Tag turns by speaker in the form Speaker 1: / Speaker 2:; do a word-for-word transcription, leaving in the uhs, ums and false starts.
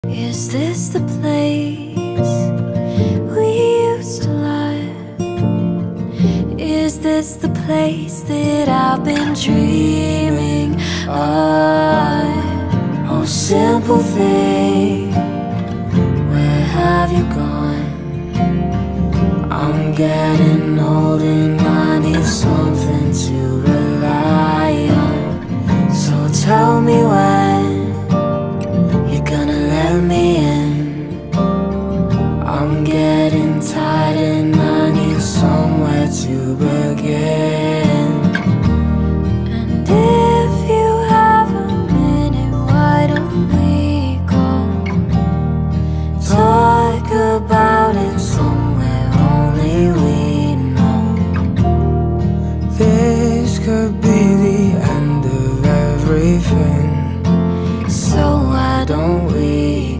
Speaker 1: Is this the place we used to lie? Is this the place that I've been dreaming of? Oh, simple thing,